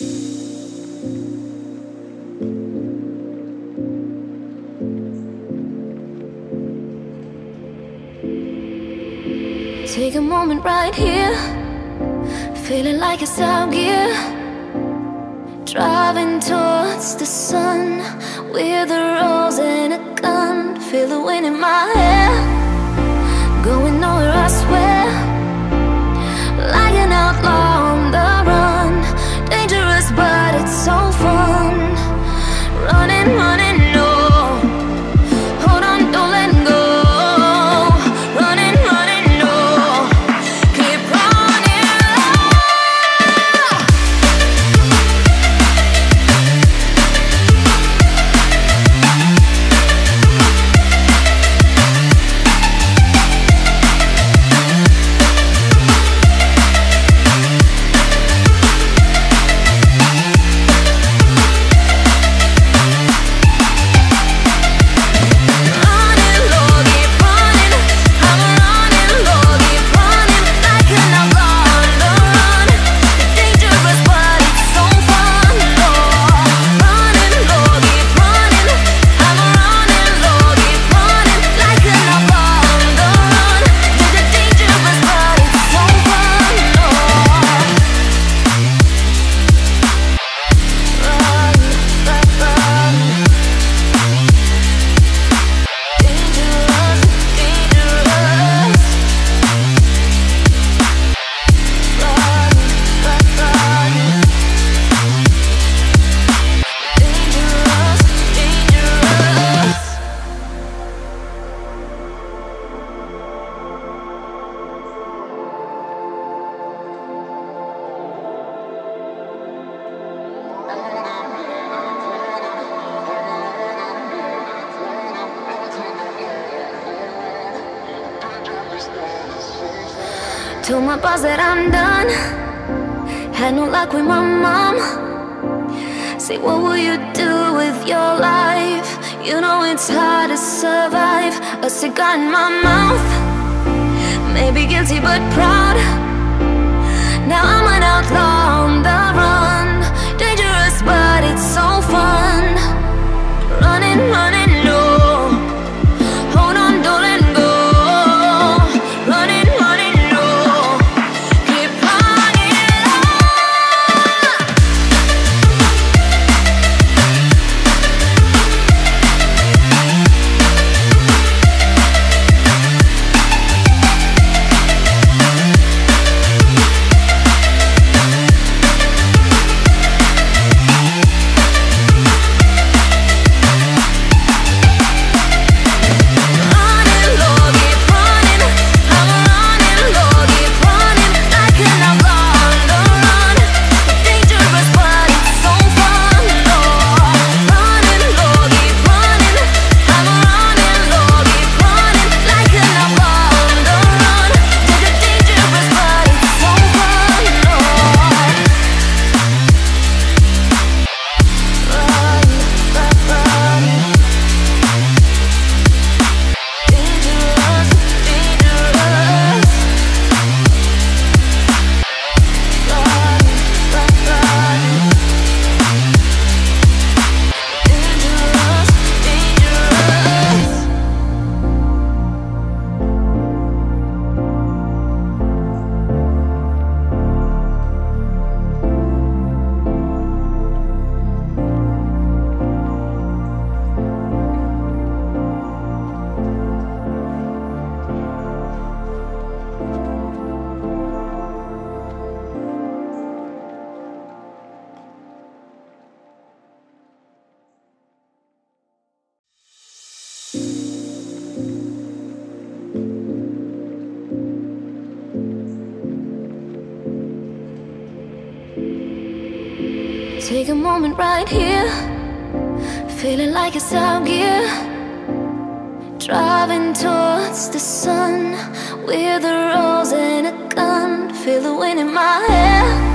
Take a moment right here, feeling like it's out gear. Driving towards the sun with a rose and a gun. Feel the wind in my hair, going nowhere I swear. Like an outlaw on the run, dangerous but it's so fun. Running, running, no, hold on, don't let go. Told my boss that I'm done. Had no luck with my mom. Say, what will you do with your life? You know it's hard to survive. A cigar in my mouth, maybe guilty but proud. Now I'm an outlaw on the run, dangerous but it's so fun. Running, running, no, hold on, don't let go. Running, running, no, keep running Take a moment right here, feeling like it's out gear. Driving towards the sun with a rose and a gun. Feel the wind in my hair,